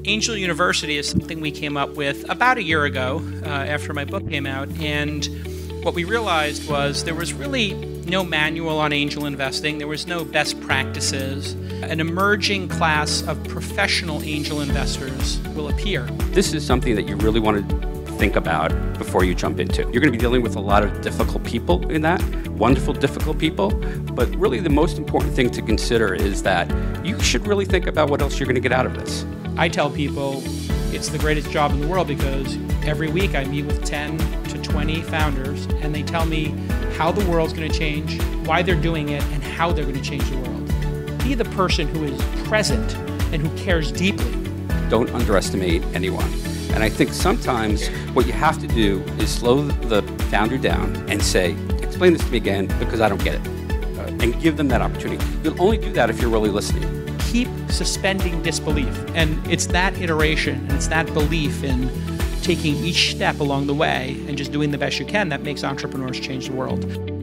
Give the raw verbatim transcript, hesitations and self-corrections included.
Angel University is something we came up with about a year ago uh, after my book came out, and what we realized was there was really no manual on angel investing. There was no best practices. An emerging class of professional angel investors will appear. This is something that you really want to think about before you jump into. You're going to be dealing with a lot of difficult people in that, wonderful, difficult people, but really the most important thing to consider is that you should really think about what else you're going to get out of this. I tell people it's the greatest job in the world because every week I meet with ten to twenty founders and they tell me how the world's going to change, why they're doing it, and how they're going to change the world. Be the person who is present and who cares deeply. Don't underestimate anyone. And I think sometimes what you have to do is slow the founder down and say, explain this to me again because I don't get it. Uh, and give them that opportunity. You'll only do that if you're really listening. Keep suspending disbelief. And it's that iteration and it's that belief in taking each step along the way and just doing the best you can that makes entrepreneurs change the world.